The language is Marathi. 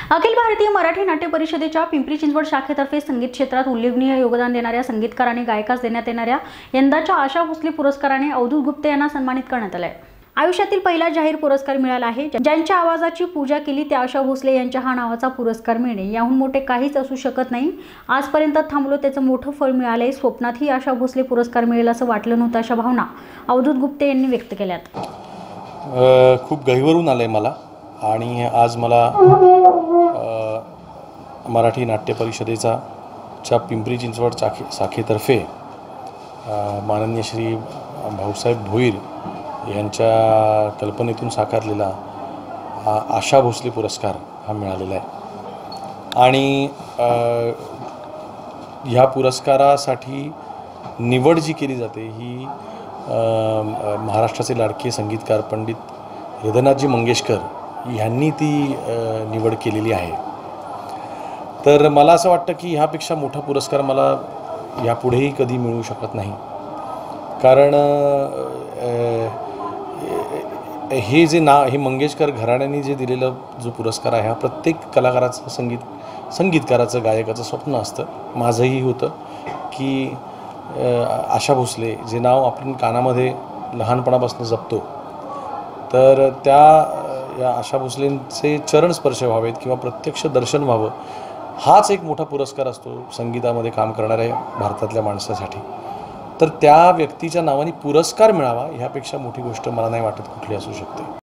अखिल भारतीय मराठी नाट्य परिषदेच्या पिंपरी चिंचवड शाखेतर्फे संगीत क्षेत्रात उल्लेखनीय योगदान देणाऱ्या संगीतकार आणि गायकास देण्यात येणाऱ्या यंदाच्या आशा भोसले पुरस्काराने अवधूत गुप्ते यांना सन्मानित करण्यात आले। आयुष्यातील पहिला जाहीर पुरस्कार मिळाला आहे। ज्यांच्या आवाजाची पूजा केली त्या आशा भोसले यांच्या हा नावाचा पुरस्कार मिळणे याहून मोठे काहीच असू शकत नाही। आजपर्यंत थांबलो त्याचं मोठं फळ मिळाले। स्वप्नातही आशा भोसले पुरस्कार मिळेल असं वाटलं नव्हतं, अशा भावना अवधूत गुप्ते यांनी व्यक्त केल्यात। खूप गहिवरून आलंय मला आणि आज मला मराठी नाट्य परिषदेच्या पिंपरी चिंचवड शाखेतर्फे माननीय श्री भाऊसाहेब भोईर यांच्या कल्पनेतून साकारलेला आशा भोसले पुरस्कार हा मिळालेला आहे। आणि ह्या पुरस्कारासाठी निवड जी केली जाते ही महाराष्ट्राचे लाडके संगीतकार पंडित हृदयनाथजी मंगेशकर यांनी ती निवड केलेली आहे। तर मला असं वाटतं की ह्यापेक्षा मोठा पुरस्कार मला यापुढेही कधी मिळू शकत नाही, कारण हे जे हे मंगेशकर घराण्याने जे दिलेला जो पुरस्कार आहे हा प्रत्येक कलाकाराचं संगीतकाराचं गायकाचं स्वप्न असतं। माझंही होतं की आशा भोसले जे नाव आपण कानामध्ये लहानपणापासून जपतो, तर या आशा भोसलेंचे चरण स्पर्श व्हावेत किंवा प्रत्यक्ष दर्शन व्हावं, हाच एक मोठा पुरस्कार असतो संगीतामध्ये काम करणाऱ्या भारतातल्या माणसासाठी। तर त्या व्यक्तीच्या नावाने पुरस्कार मिळावा ह्यापेक्षा मोठी गोष्ट मला नाही वाटत कुठली असू शकते।